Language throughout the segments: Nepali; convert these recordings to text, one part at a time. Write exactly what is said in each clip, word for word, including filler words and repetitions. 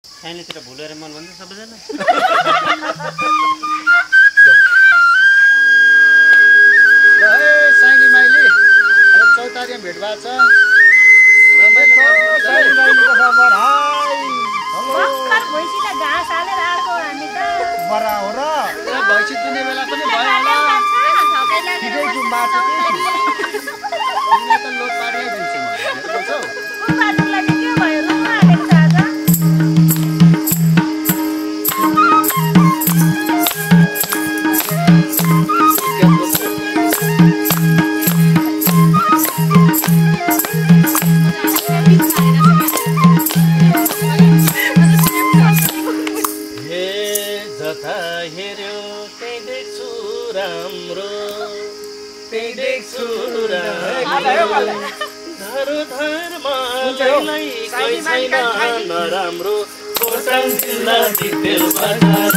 साइनतिर भुलेर मन भन्छ सबैजना साइनी माइली अब चौतारीमा भेट भएको छ साइनी माइलीको खबर हाई भर्खर भैँसीलाई घाँस हालेर आएको हामी त बरा हो र भैँसी दुने बेला पनि भयो होला ठिकै छु बाटो के तिमीलाई त लोड पारिनै दिन्छु म बुझ्छौ बाटोलाई के भयो ल आलेको छ आज धरो धर्मलाई कोही छैन नराम्रो खोटाङ जिल्ला दिपेल बजार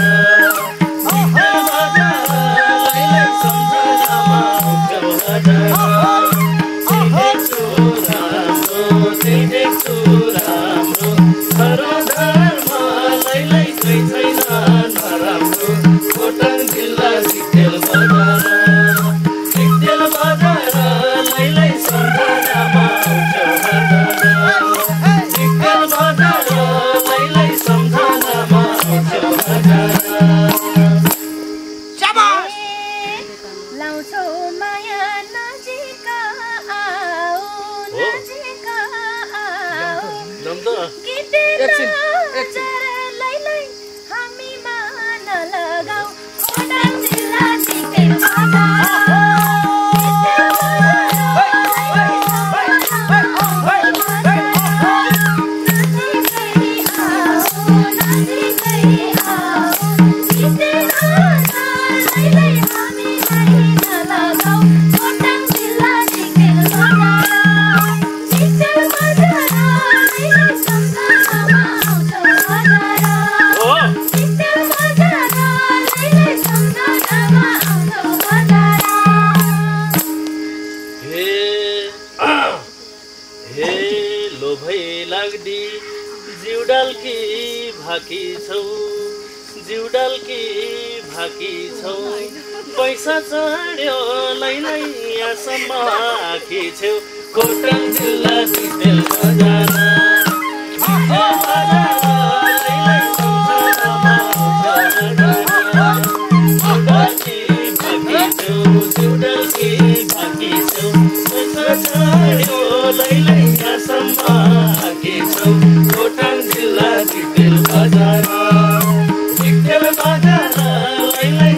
पैसा चढ्यो लैलै यहाँसम्म आखी छेउ खोटाङ जिल्ला दिपेल बजार खोटाङ जिल्ला दिपेल बजार दिपेल बजार लैलै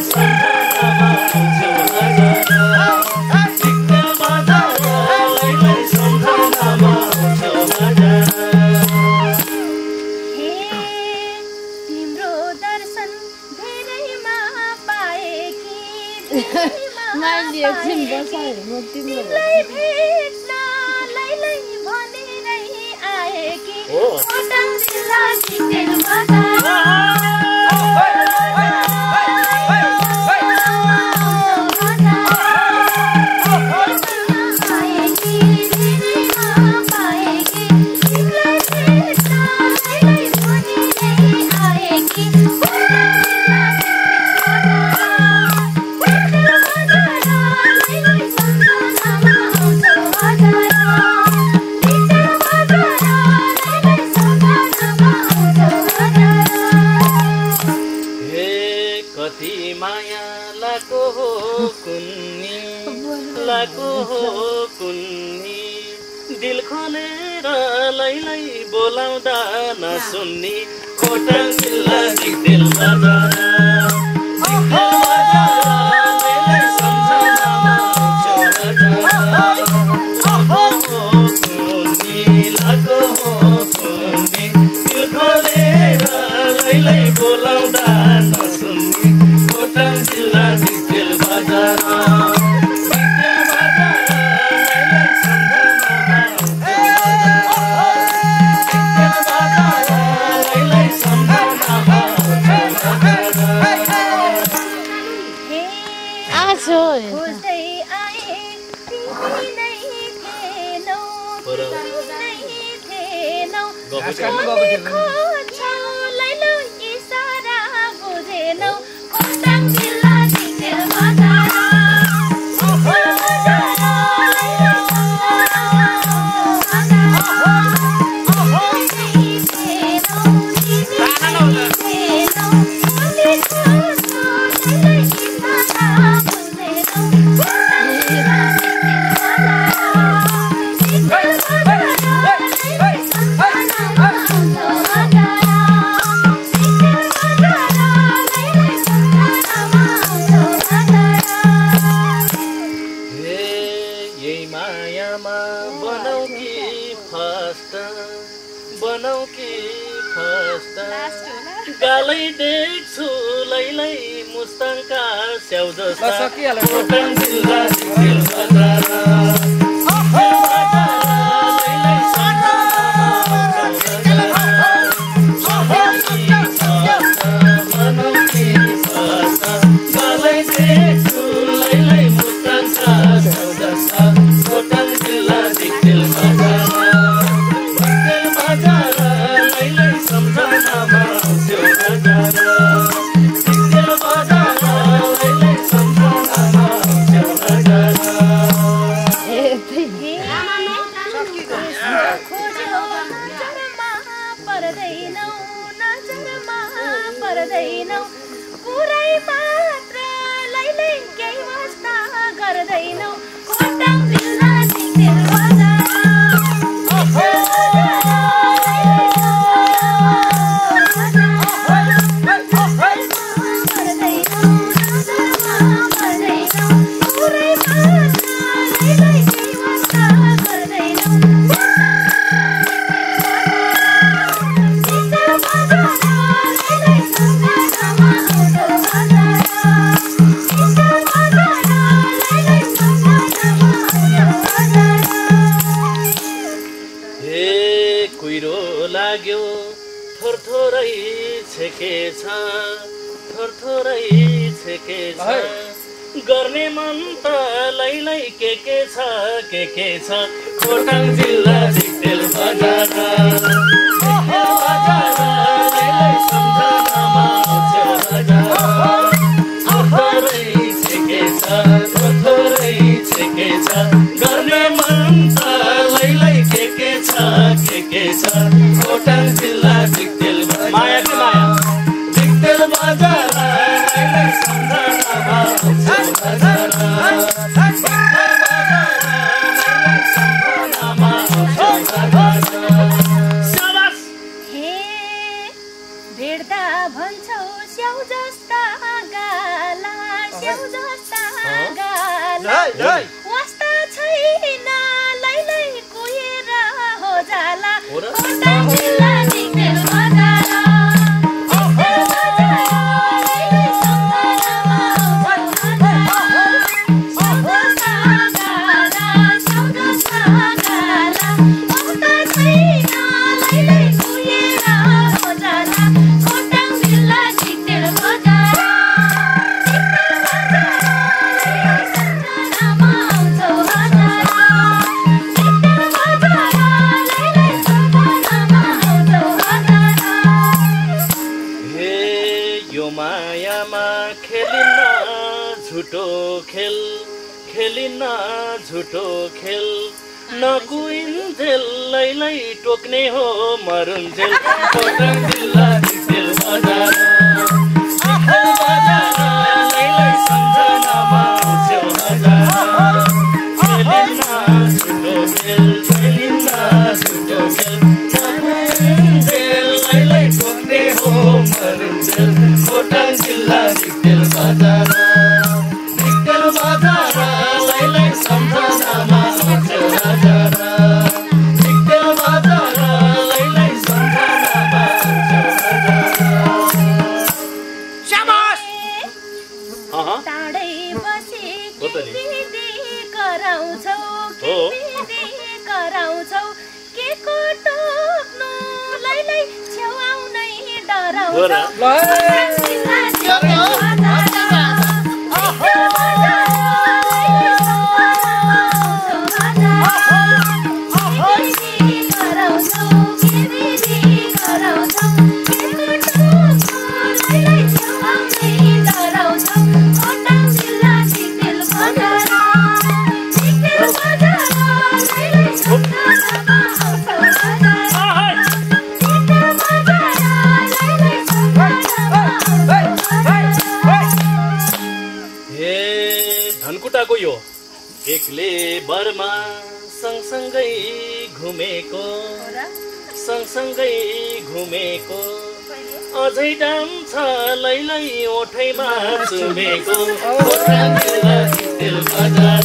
दिल खोलेर लैलै बोलाउँदा नसुन्नी खोटाङ जिल्ला दिपेल बजार दिल खोलेर लैलै बोलाउँदा नसुन्नी खोटाङ जिल्ला दिपेल बजार देखो गालै देख्छु लैलै मुस्ताङका स्याउ जस्ता सकिहाल्यो। खोटाङ जिल्ला दिखेल बजार गालै देख्छु लैलै मुस्ताङका स्याउ जस्ता खोटाङ जिल्ला दिखेल बजार दिखेल बजार लैलै सम्झनामा आउँथ्यो बजार दिखेल बजार लैलै सम्झनामा आउँथ्यो बजार खोज्यो नजरमा पर्दैनौ नजरमा पर्दैनौ पुरै मात्र लैलै केही वास्ता गर्दैनौ खोटाङ जिल्ला दिखेल बजार लाग्यो थोरथोरै छेकेछ थोरथोरै छेकेछ गर्ने मन त लैलै के के छ के के छ खोटाङ जिल्ला दिखेल बजार दिखेल बजार लैलै सम्झनामा आउँथ्यो बजार थोरथोरै छेकेछ थोरथोरै छेकेछ गर्ने मन त लैलै के के छ के के छ खोटाङ जिल्ला दिखेल माया कि माया दिखेल बजार लैलै सम्झनामा आउँथ्यो बजार दिखेल बजार लैलै सम्झनामा आउँथ्यो बजार शाबास हे भेट्दा भन्छौ स्याउ जस्ता गाला स्याउ जस्ता गाला वास्ता छैन लैलै कुहेर हो जाला खोटाङ जिल्ला दिखेल बजार दिखेल बजार लैलै सम्झनामा आउँथ्यो बजार स्याउ जस्ता गाला स्याउ जस्ता गाला वास्ता छैन लैलै कुहेर हो जाला खोटाङ जिल्ला दिखेल बजार दिखेल बजार लैलै सम्झनामा आउँथ्यो बजार दिखेल बजार लैलै सम्झनामा आउँथ्यो बजार हे यो मायामा खेलिन्न झुटो खेल खेलिन्न झुटो खेल नकुइन्जेल लैलै टोक्ने हो मरुन्जेल खोटाङ जिल्ला दिखेल बजार दिखेल बजार लैलै सम्झनामा आउँथ्यो बजार खेलिन्न झुटो खेल खेलिन्न झुटो खेल नकुइन्जेल लैलै टोक्ने हो मरुन्जेल खोटाङ जिल्ला दिखेल बजार दिखेल बजार लैलै सम्झनामा आउँथ्यो बजार दिखेल बजार लैलै सम्झनामा आउँथ्यो बजार टाढै बसी हो त नि। विधि कराउँछौ हो। विधि कराउँछौ के को टोक्नु लैलै छेउ आउनै हो र। डराउँछौ खोटाङ जिल्ला दिखेल बजार दिखेल बजार लैलै सम्झनामा आउँथ्यो बजार विधि कराउँछौ विधि कराउँछौ के को टोक्नु लैलै छेउ आउनै डराउँछौ खोटाङ जिल्ला दिखेल बजार दिखेल बजार लैलै सम्झनामा आउँथ्यो बजार दिखेल बजार लैलै सम्झनामा आउँथ्यो बजार हे धनकुटाको यो एक्ले बर्मा सँगसँगै घुमेको सँगसँगै घुमेको अझै डाम छ लैलै ओठैमा चुमेको खोटाङ जिल्ला दिखेल बजार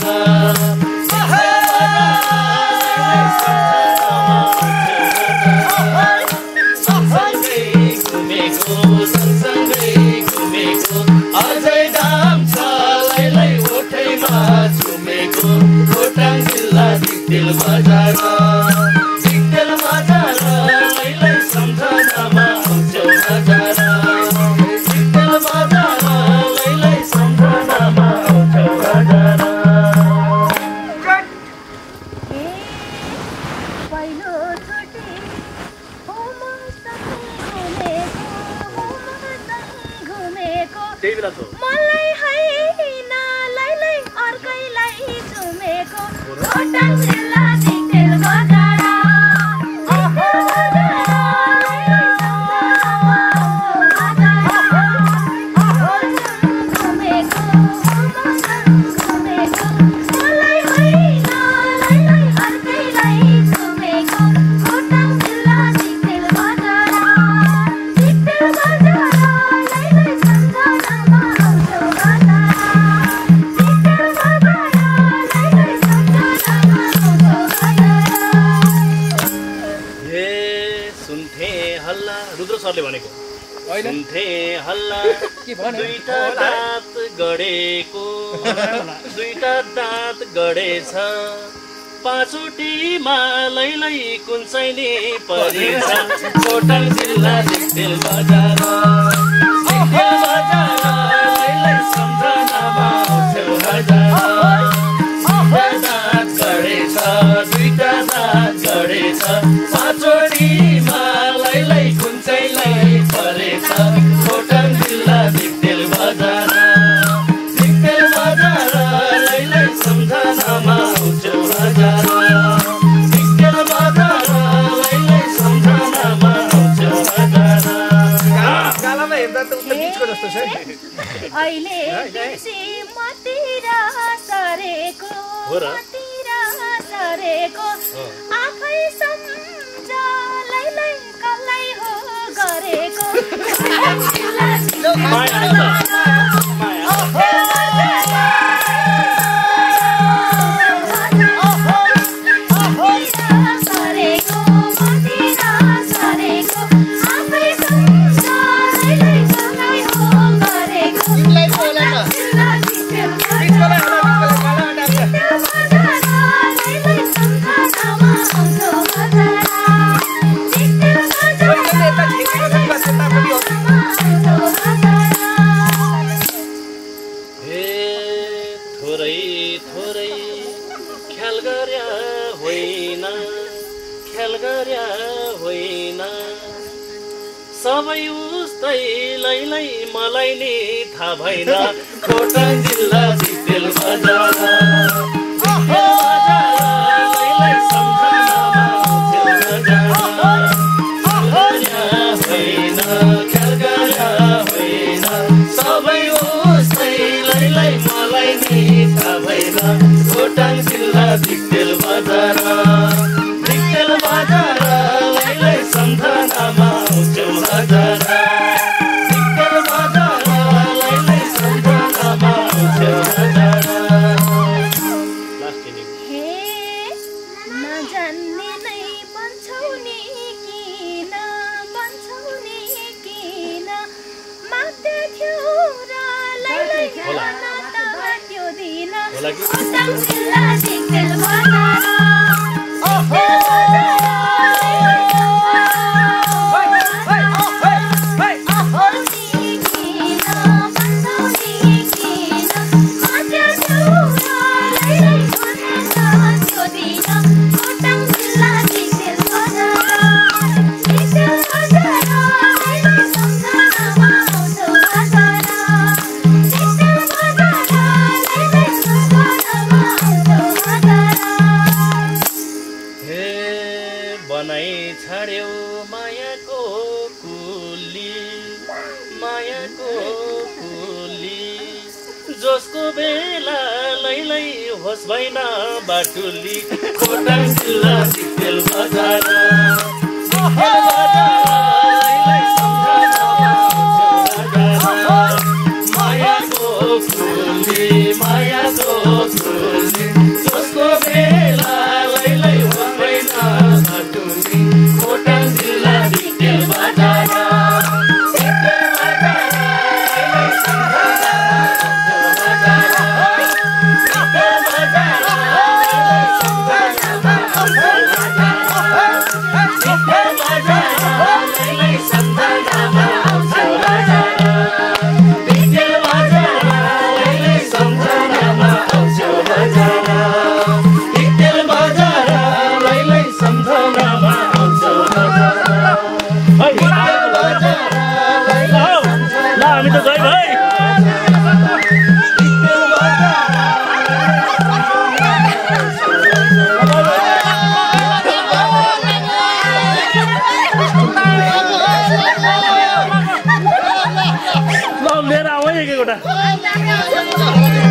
सँगसँगै घुमेको सँगसँगै घुमेको अझै दाम छ लैलै ओठैमा झुमेको खोटाङ जिल्ला दिक्तेल बजार दिक्तेल बजार लैलै सम्झनामा आउँछौ हजार दिक्तेल बजार लैलै सम्झनामा आउँछौ हजार मलाई हैन लैलै अर्कैलाई झुमेको खोटाङ जिल्ला दिक्तेल बजार भनेको सुन्थे हल्ला दुईटा दाँत गडेको दुईटा दाँत गडेछ पाँचवटीमा लैलै कुन्चैनी परेछ खोटाङ जिल्ला दिक्तेल बजार दिक्तेल बजार लैलै सम्झनामा आउँछौ हजार दाँत गडेछ दुईटा दाँत गडेछ पाँचवटीमा लैलै कुन्चैलाई परेछ खोटाङ जिल्ला दिक्तेल बजार दिक्तेल बजार लैलै सम्झनामा आउँछौ हजार दिक्तेल बजार लैलै सम्झनामा आउँछौ हजार गालामा हेर्दा त उता बिचको जस्तो छ अहिले बिर्सी मतिर सरेको मतिर सरेको आफै सम्झ लैलै कल्लै हो गरेको सबै उस्तै लैलै मलाई नि थाहा भएन खोटाङ जिल्ला दिक्तेल बजार लैलै सम्झनामा आउँछौ हजार होइन ख्याल गर्या होइन सबै उस्तै लैलै मलाई नि थाहा भएन खोटाङ जिल्ला दिक्तेल बजार दिक्तेल बजार लैलै सम्झनामा आउँछौ हजार दिक्तेल बजार लैलै सम्झनामा आउँछौ हजार हे नजान्ने नै भन्छौ नि किन भन्छौ नि किन माग्दै थियो र लैलै खान त त्यो दिन खोटाङ जिल्ला दिक्तेल बजार छाड्यौ मायाको कुली मायाको कुली जसको बेला लैलै होस् भएन बाटुली खोटाङ जिल्ला दिक्तेल बजार मायाको कुली मायाको कुली जसको बेला लैलै होस् भएन बाटुली खोटाङ जिल्ला दिक्तेल बजार एउटा